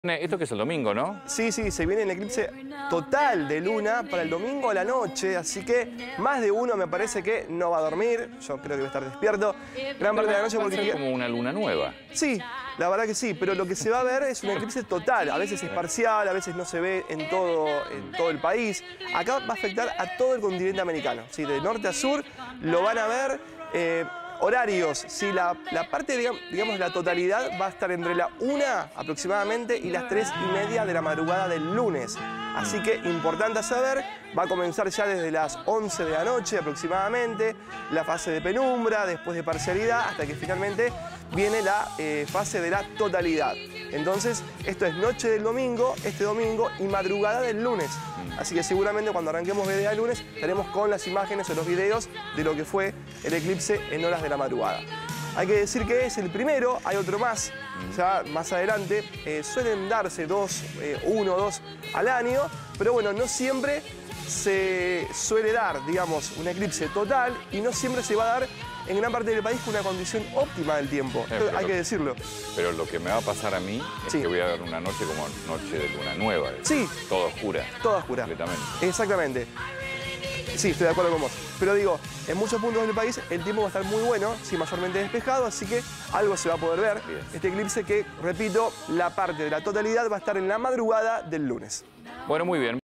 Esto que es el domingo, ¿no? Sí, se viene el eclipse total de luna para el domingo a la noche, así que más de uno me parece que no va a dormir, yo creo que va a estar despierto gran parte de la noche Va a porque... ser como una luna nueva. Sí, la verdad que sí, pero lo que se va a ver es un eclipse total, a veces es parcial, a veces no se ve en todo el país. Acá va a afectar a todo el continente americano, ¿sí? De norte a sur lo van a ver. Horarios, sí, la parte, digamos, la totalidad va a estar entre la 1 aproximadamente y las 3:30 de la madrugada del lunes. Así que, importante a saber, va a comenzar ya desde las 11 de la noche aproximadamente, la fase de penumbra, después de parcialidad, hasta que finalmente viene la fase de la totalidad. Entonces, esto es noche del domingo, este domingo, y madrugada del lunes. Así que seguramente cuando arranquemos de día lunes estaremos con las imágenes o los videos de lo que fue el eclipse en horas de la madrugada. Hay que decir que es el primero, hay otro más, ya más adelante. Suelen darse uno o dos al año, pero bueno, no siempre se suele dar, digamos, un eclipse total y no siempre se va a dar en gran parte del país con una condición óptima del tiempo. Hay que decirlo. Pero lo que me va a pasar a mí es que voy a ver una noche como noche de luna nueva. Sí. Toda oscura. Toda oscura. Completamente. Exactamente. Sí, estoy de acuerdo con vos. Pero digo, en muchos puntos del país el tiempo va a estar muy bueno, sí, mayormente despejado, así que algo se va a poder ver. Bien. Este eclipse que, repito, la parte de la totalidad va a estar en la madrugada del lunes. Bueno, muy bien.